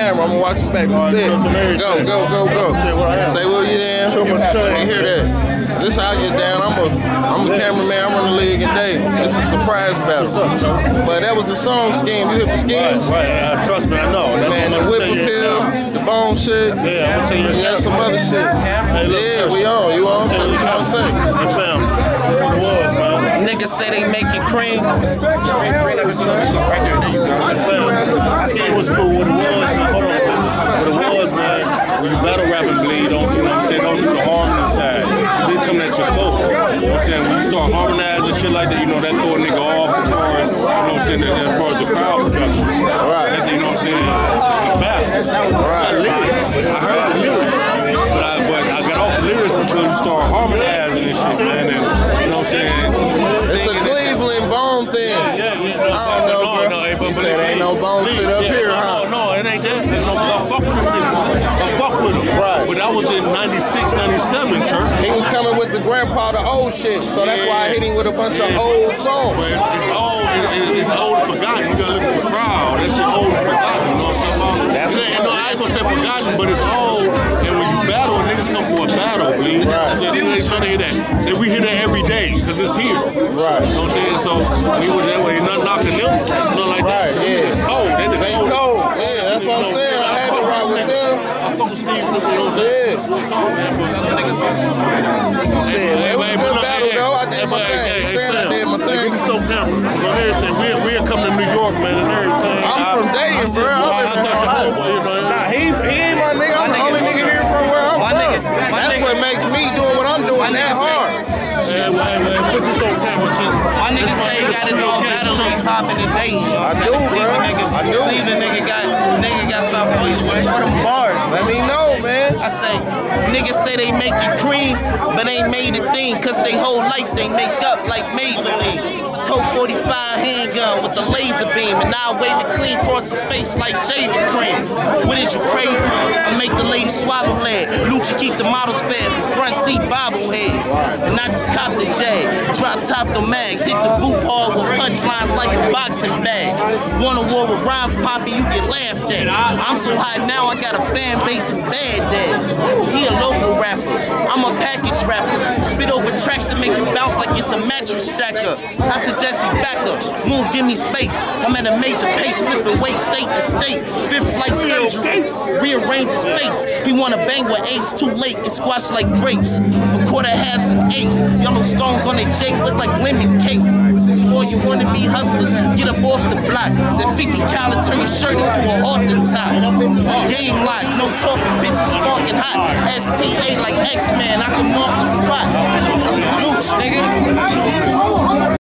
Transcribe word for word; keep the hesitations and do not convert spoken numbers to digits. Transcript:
camera. I'm gonna watch it back. Say it. Go, go, go, go. Say what you there. Can't hear that. This how I get down. I'm a, I'm a cameraman. I'm on the league and day. This is a surprise battle. But that was the song scheme. You hit the schemes? Right, right. Uh, trust me, I know. That's man, the whip appeal, the bone shit. Yeah, I'm telling you. Yeah, some other shit. Hey, look, yeah, we on. You on? You know what I'm saying? That's family. That's what it was, man. Niggas say they make it cream. Right there, there you go. That's family. It was cool. What it was, man. Hold on. What it was, man. When you battle rapping bleed, don't, you know what I'm saying? Don't do the harmony side. Then coming at your throat. You know what I'm saying? When you start harmonizing and shit like that, you know, that throw a nigga off as far as, you know what I'm saying, that, as far as the crowd production. Right. That, you know what I'm saying? It's a battle. Right. I lyrics. I heard the lyrics. But I, but I got off the lyrics because you start harmonizing and shit, man. And, you know what I'm saying? It's a Cleveland bone thing. Yeah, yeah, yeah. No, I don't know, no, bro. no, hey, but, You but said ain't no bone shit up yeah, here, no, huh? No, no, it ain't that. There's no, I fuck with them niggas. I fuck with them. Right. But I was in ninety-six, ninety-seven, church. He was coming with the grandpa, the old shit. So that's why I hit him with a bunch yeah. of old songs. But it's, it's old, it, it, it's old and forgotten. You gotta look at the crowd. That shit old and forgotten. You know what I'm talking about? That's it, no, I ain't gonna say forgotten, but it's old. And when you battle, niggas come for a battle, bleed. Right. So they ain't trying to hear that. And we hear that every day, because it's here. Right. You know what I'm saying? So we were that way, not knocking them, nothing like right, that. Yeah. It's cold. They the cold. cold. Yeah, that's what I'm saying. I had to rock with them. I fuck with Steve, you know what I'm saying? Real talk, man. But some niggas got some shit. It was a good battle, though. I did my thing. Saying I did my thing. Get the stove camera on everything. We'll, we'll come to New York, man, and everything. I'm from Dayton, bro. I thought your homeboy, you know. Nah, he's, he ain't my nigga. I'm the only nigga here from where I'm from. That's what makes me doing what I'm doing that hard. Yeah, man, man. Put this on camera, shit. My nigga say he got his own battle league popping today. You know what I'm saying? Cleveland nigga, I do. Cleveland nigga got, nigga got something for you. What them bars? Let me know, man. I say, niggas say they make you cream, but ain't made a thing, cause they whole life they make up like Maybelline. Colt forty-five handgun with the laser beam, and now I wave it clean across his face like shaving cream. What is you crazy? I make the lady swallow lead. Lucci keep the models fed from front seat bobbleheads. And I just cop the Jag, drop top the mags, hit the booth hard with punchlines like a boxing bag. Want a war with rhymes, Poppy, you get laughed at. I'm so hot now, I got a fan base in Baghdad. He a local rapper, I'm a package rapper. Spit over tracks to make it bounce like it's a mattress stacker. I suggest he back up, moon give me space. I'm at a major pace, flipping weight state to state. Fifth flight surgery, rearrange his face. He wanna bang with apes, too late, get squashed like grapes. For quarter halves and apes, yellow stones on their cheek look like lemon cake. Swore you wanna be hustlers, get up off the block. That fifty cal turn your shirt into a halter top. Game lock, no talking, bitches sparking hot. S T A like X-Men, I can mark the spot.